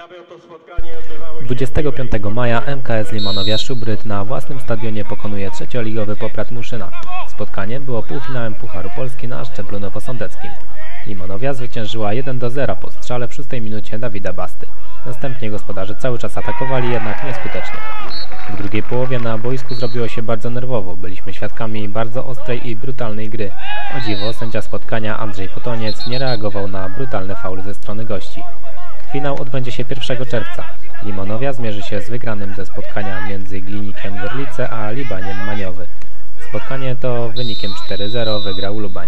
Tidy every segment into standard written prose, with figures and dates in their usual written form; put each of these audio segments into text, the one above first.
25 maja MKS Limanowia Szubryd na własnym stadionie pokonuje trzecioligowy Poprad Muszyna. Spotkanie było półfinałem Pucharu Polski na szczeblu nowosądeckim. Limanowia zwyciężyła 1-0 po strzale w 6 minucie Dawida Basty. Następnie gospodarze cały czas atakowali, jednak nieskutecznie. W drugiej połowie na boisku zrobiło się bardzo nerwowo. Byliśmy świadkami bardzo ostrej i brutalnej gry. O dziwo, sędzia spotkania Andrzej Potoniec nie reagował na brutalne faul ze strony gości. Finał odbędzie się 1 czerwca. Limanowia zmierzy się z wygranym ze spotkania między Glinikiem Gorlice a Libaniem Maniowy. Spotkanie to wynikiem 4-0 wygrał Lubań.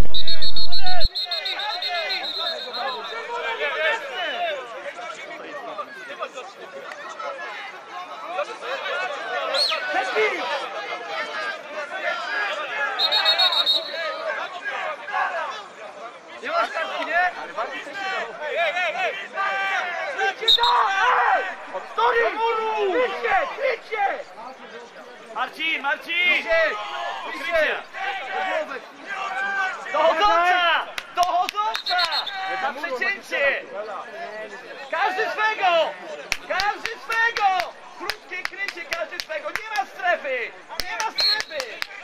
Nie masz kartki, nie? Krycie! Marcin! Krycie! Dochodząca! Na przecięcie! Każdy swego! Krótkie krycie, każdy swego! Nie ma strefy!